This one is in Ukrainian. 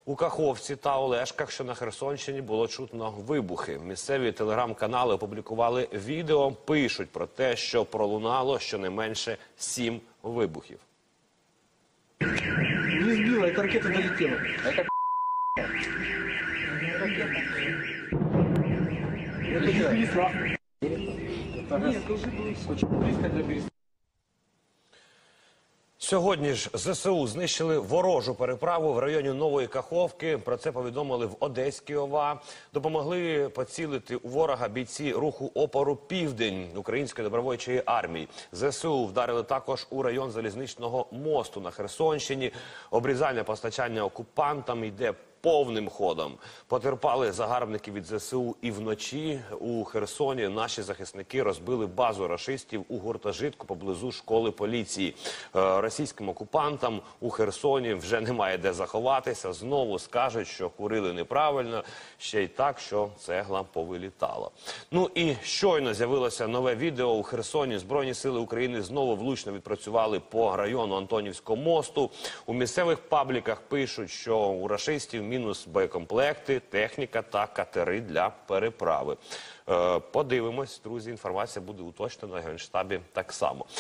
У Каховці та Олешках, що на Херсонщині, було чутно вибухи. Місцеві телеграм-канали опублікували відео, пишуть про те, що пролунало щонайменше 7 вибухів. Не сбила, эта ракета долетела. Это Бересла. Нет, уже очень близко для Бересла. Сьогодні ж ЗСУ знищили ворожу переправу в районі Нової Каховки. Про це повідомили в Одеській ОВА. Допомогли поцілити у ворога бійці руху опору «Південь» Української добровольчої армії. ЗСУ вдарили також у район залізничного мосту на Херсонщині. Обрізання постачання окупантам йде повним ходом. Потерпали загарбники від ЗСУ і вночі. У Херсоні наші захисники розбили базу рашистів у гуртожитку поблизу школи поліції. Російським окупантам у Херсоні вже немає де заховатися. Знову скажуть, що курили неправильно, ще й так, що цегла повилітала. Ну і щойно з'явилося нове відео у Херсоні. Збройні сили України знову влучно відпрацювали по району Антонівського мосту. У місцевих пабліках пишуть, що у рашистів мінус боєкомплекти, техніка та катери для переправи. Подивимось, друзі, інформація буде уточнена на Генштабі так само.